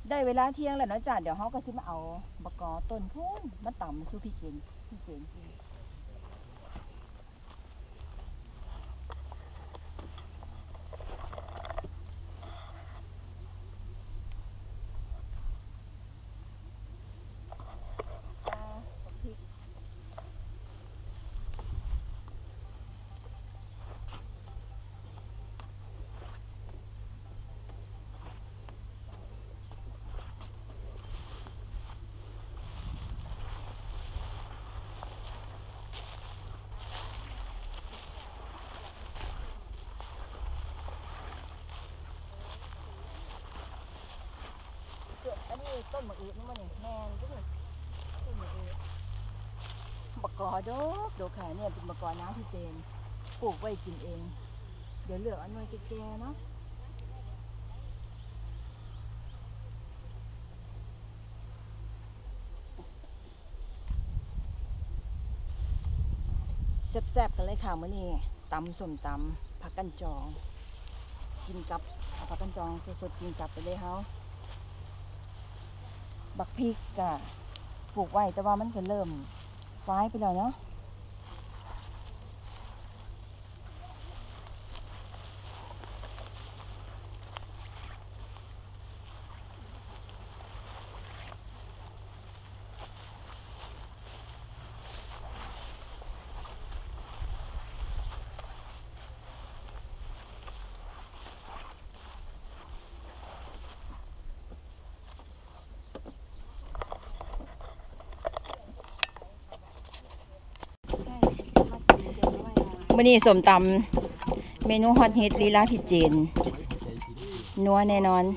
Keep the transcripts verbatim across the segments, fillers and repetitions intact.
ได้เวลาเที่ยงแล้วเนาะจ้ะเดี๋ยวเขาก็สิมาเอาบะกอต้นพูนมาตำสู้พี่เกณฑ์พี่เกณฑ์กินต้นมะอืดนี่มันนี่แมงก็เลยต้นมะอืดบะกอดกดกค่ะเนี่ยเป็นบะกอน้ำที่เจนปลูกไว้กินเองเดี๋ยวเหลืออันน้อยแก่ๆเนาะแซ่บๆกันเลยค่ะมื้อนี้ตำส้มตำผักกันจองกินกับผักกันจองสดๆกินกับไปเลยเฮาบักพริกกะปลูกไว้แต่ว่ามันจะเริ่มฟ้ายไปแล้วเนาะมื้อนี้ส้มตำเมนูฮอตฮิตลีลาพี่เจนนัวแน่นอน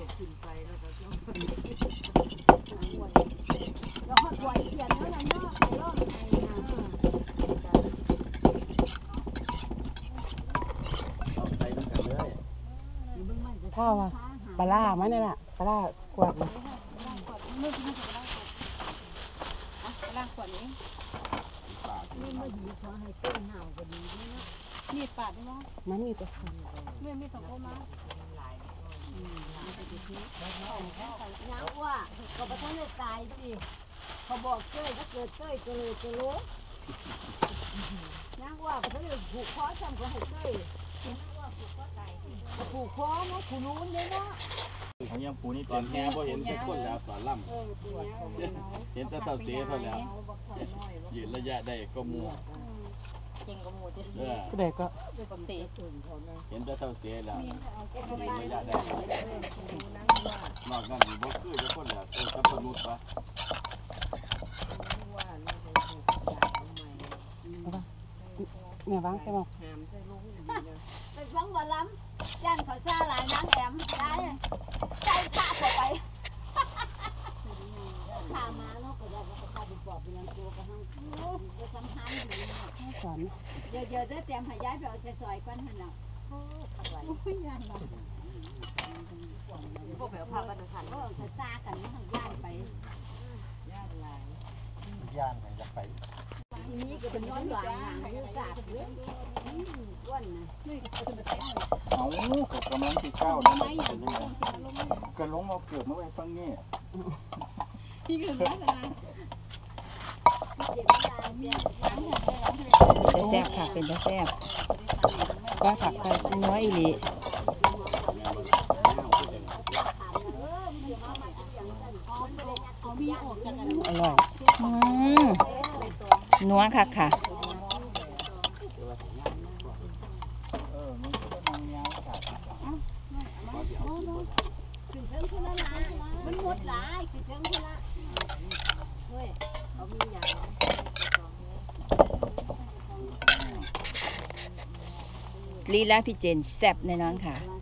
ข้าวปลาล่ามันนี่แหละปลาล่ากวาดเลยมีปาดได้มั้งมันมีแต่คนเมื่อมีสองคนมาน้าว่าเขาประทันได้ตายสิเขาบอกเจ้ยถ้าเกิดเจ้ยก็เลยจะรู้น้าว่าประทันได้ผูกคอจำก็ให้เจ้ยน้าว่าผูกคอตายผูกคอเนาะผูนู้นเลยเนาะเขายังปูนี่ตอนแง่พอเห็นทุกคนแล้วตอนล่ำเห็นแต่เต่าเสียเท่าแล้วยืนระยะได้ก็มัวเก่งกับหมูดิก็ได้ก็สีเห็นแต่เต่าเสียแล้วยืนระยะได้นอกนั้นอยู่บ่คือทุกคนแล้วเป็นสับปะรดปะเนี่ยบ้างใช่ไหมไปฟังว่าล้ำย่านเขาซาหลายนางแอมได้ใจขาดไปขามาเนาะก็ได้ว่าเขาไปบอกไปยังตัวก็ห้องก็สำคัญอยู่สอนเดี๋ยวเดี๋ยวจะเตรียมให้ย้ายไปเอาใส่ซอยก้อนหันหลังโอ้ยย่านเราพวกแบบพากันขันก็เขาซากันเนาะย่านไปย่านหลายย่านไหนจะไปทีนี้ก็เป็นย้อนหลังหางกากเรื่องก้อนนะนี่ก็เป็นแบบนี้เขากำลังที่เก้านะก็ลงมาเกือบมาไว้ฟังนี่ที่เกิดว่าอะไรเป็นแซ่บค่ะเป็นแซ่บก็ผักใส่น้อยอีหลีอร่อยนัวค่ะค่ะมันหมดหลายคือเชิงที่ละเฮ้ยเขามีอย่างลีลาพี่เจนแซ่บแน่นอนค่ะ